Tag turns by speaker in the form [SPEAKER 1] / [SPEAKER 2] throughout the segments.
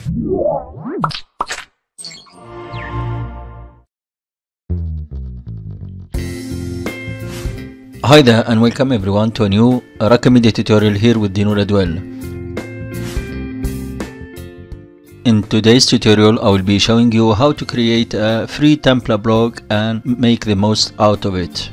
[SPEAKER 1] Hi there and welcome everyone to a new Raqmedia tutorial here with Dino Radwell. In today's tutorial I will be showing you how to create a free Tumblr blog and make the most out of it.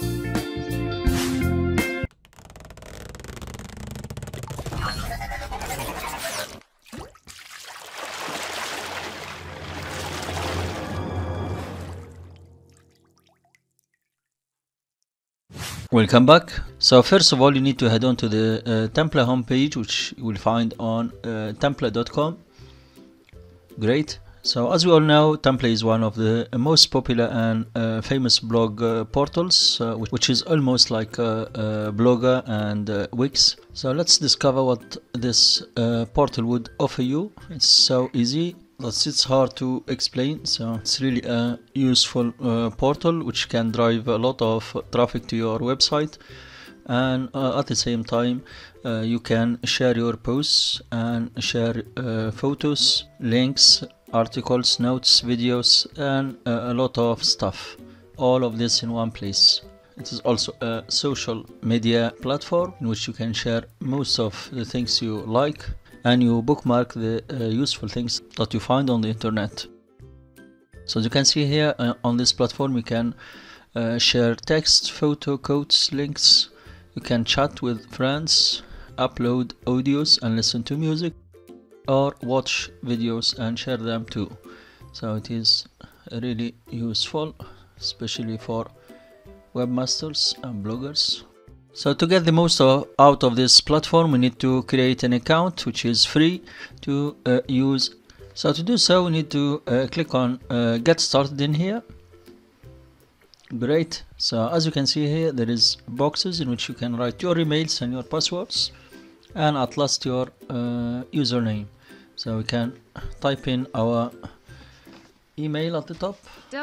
[SPEAKER 1] Welcome back. So first of all, you need to head on to the Tumblr homepage, which you will find on tumblr.com. Great. So as we all know, Tumblr is one of the most popular and famous blog portals, which is almost like Blogger and Wix. So let's discover what this portal would offer you. It's so easy that it's hard to explain. So it's really a useful portal which can drive a lot of traffic to your website, and at the same time you can share your posts and share photos, links, articles, notes, videos, and a lot of stuff, all of this in one place. It is also a social media platform in which you can share most of the things you like, and you bookmark the useful things that you find on the internet. So as you can see here on this platform, you can share text, photo, quotes, links. You can chat with friends, upload audios and listen to music, or watch videos and share them too. So it is really useful, especially for webmasters and bloggers. So to get the most out of this platform, we need to create an account which is free to use. So to do so, we need to click on get started in here. Great. So as you can see here, there is boxes in which you can write your emails and your passwords, and at last your username. So we can type in our email at the top,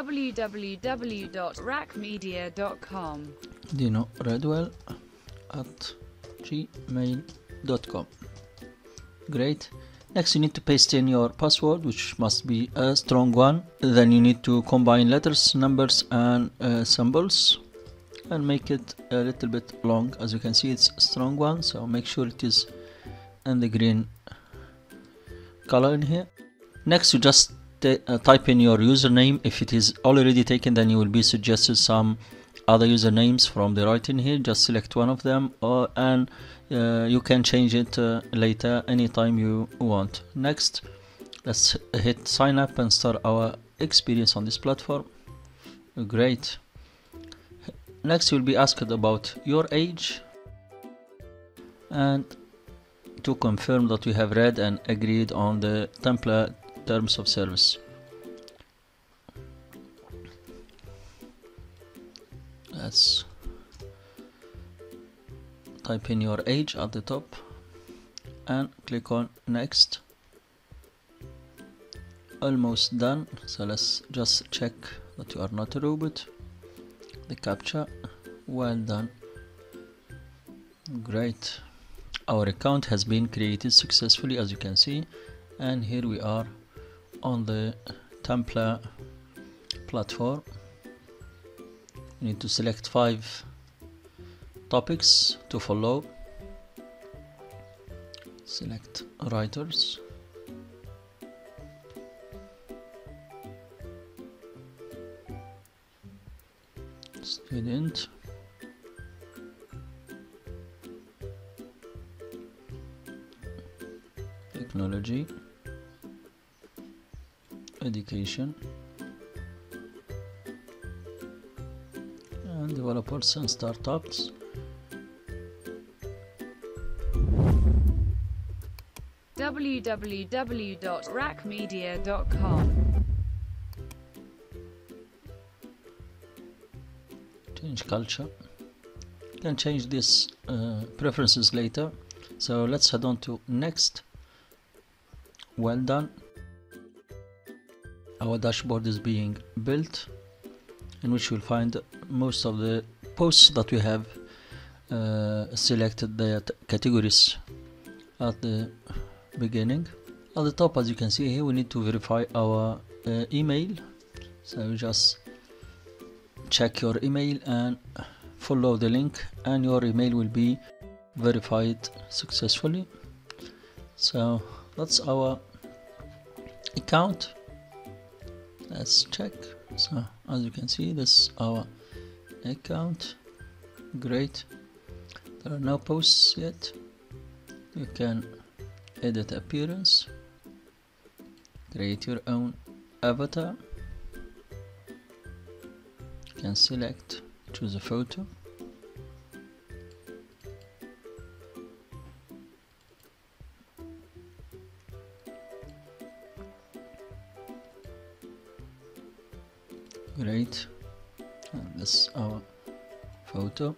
[SPEAKER 2] www.raqmedia.com,
[SPEAKER 1] Dino Radwell at gmail.com. Great. Next you need to paste in your password, which must be a strong one. Then you need to combine letters, numbers and symbols and make it a little bit long. As you can see, it's a strong one, so make sure it is in the green color in here. Next you just type in your username. If it is already taken, then you will be suggested some other usernames from the right in here. Just select one of them, and you can change it later anytime you want. Next, let's hit sign up and start our experience on this platform. Great. Next, you'll be asked about your age and to confirm that you have read and agreed on the Tumblr terms of service. Let's type in your age at the top and click on next. Almost done. So let's just check that you are not a robot. The captcha. Well done. Great. Our account has been created successfully, as you can see, and here we are on the Tumblr platform. You need to select 5 topics to follow. Select writers, student, technology, education, and developers and startups.
[SPEAKER 2] www.raqmedia.com.
[SPEAKER 1] Change culture. You can change this preferences later. So let's head on to next. Well done. Our dashboard is being built, in which you'll find most of the posts that we have selected the categories at the beginning, At the top, as you can see here, we need to verify our email. So you just check your email and follow the link, and your email will be verified successfully. So that's our account. Let's check. So as you can see, this is our account. Great. There are no posts yet. You can edit appearance, create your own avatar. You can select, choose a photo. Great. And this is our photo.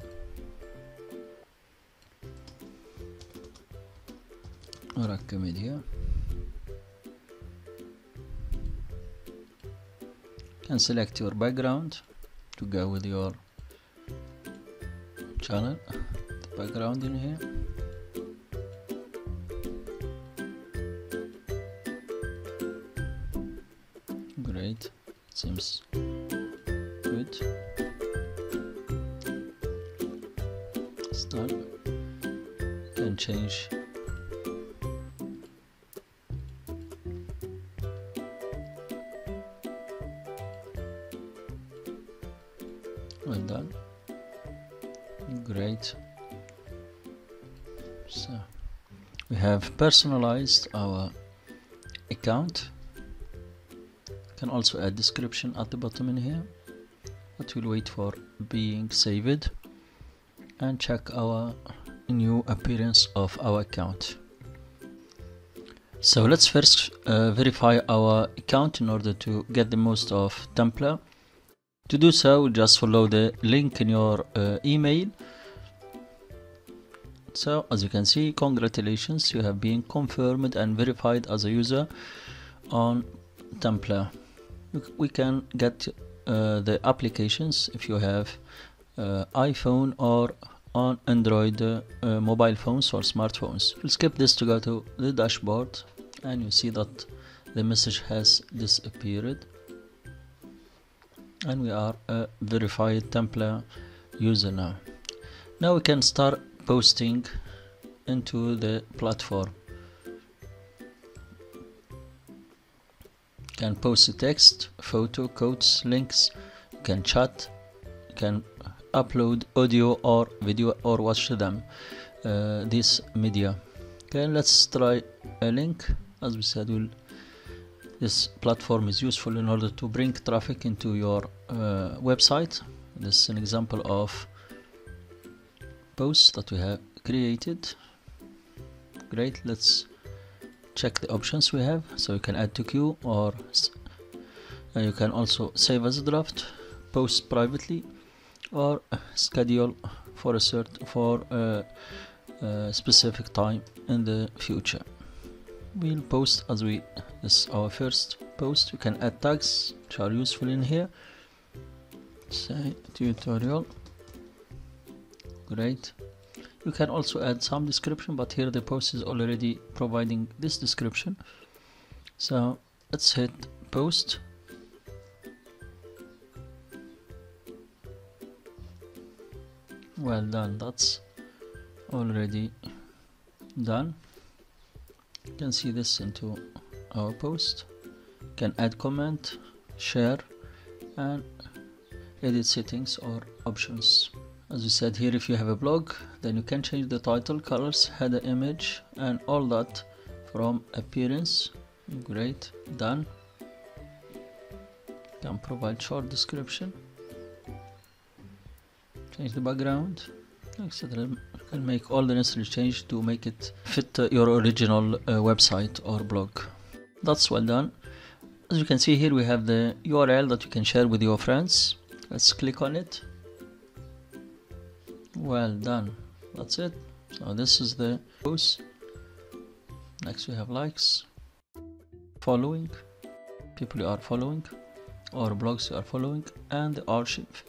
[SPEAKER 1] Raqmedia. You can select your background to go with your channel. The background in here. Great. Seems good. It's done. You can change well done. Great. So we have personalized our account. Can also add description at the bottom in here, but we'll wait for being saved and check our new appearance of our account. So let's first verify our account in order to get the most of Tumblr. To do so, just follow the link in your email. So as you can see, congratulations, you have been confirmed and verified as a user on Tumblr. We can get the applications if you have iPhone or on Android mobile phones or smartphones. We'll skip this to go to the dashboard, and you see that the message has disappeared, and we are a verified Tumblr user now. Now we can start posting into the platform. You can post a text, photo, quotes, links. You can chat. You can upload audio or video or watch them. This media. Okay, let's try a link. As we said, this platform is useful in order to bring traffic into your website. This is an example of posts that we have created. Great. Let's check the options we have. So you can add to queue, or you can also save as a draft, post privately, or schedule for a specific time in the future. We'll post as this is our first post. You can add tags which are useful in here. Say tutorial. Great. You can also add some description, but here the post is already providing this description. So let's hit post. Well done, that's already done. You can see this into our post. You can add comment, share, and edit settings or options. As we said here, if you have a blog, then you can change the title, colors, header image, and all that from appearance. Great, done. You can provide short description, change the background, etc. You can make all the necessary changes to make it fit your original website or blog. That's well done. As you can see here, we have the URL that you can share with your friends. Let's click on it. Well done, that's it. So this is the post. Next we have likes, following, people you are following, or blogs you are following, and the archive,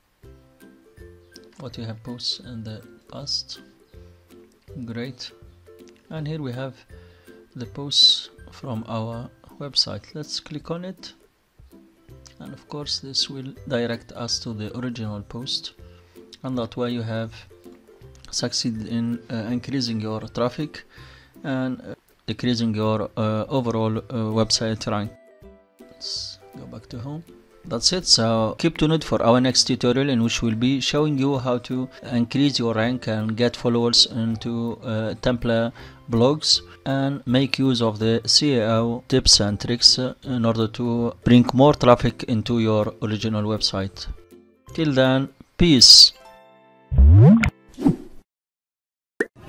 [SPEAKER 1] what you have posted in the past. Great. And here we have the posts from our website. Let's click on it, and of course this will direct us to the original post, and that way you have succeeded in increasing your traffic and decreasing your overall website rank. Let's go back to home. That's it. So keep tuned for our next tutorial, in which we'll be showing you how to increase your rank and get followers into Tumblr blogs and make use of the SEO tips and tricks in order to bring more traffic into your original website. Till then, peace.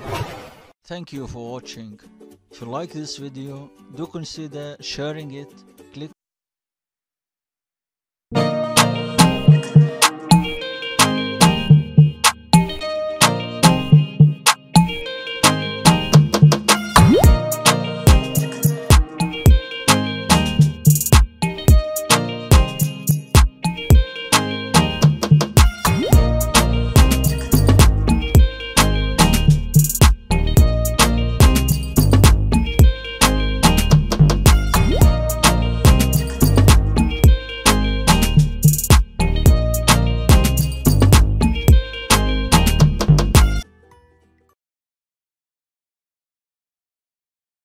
[SPEAKER 1] Thank you for watching. If you like this video, do consider sharing it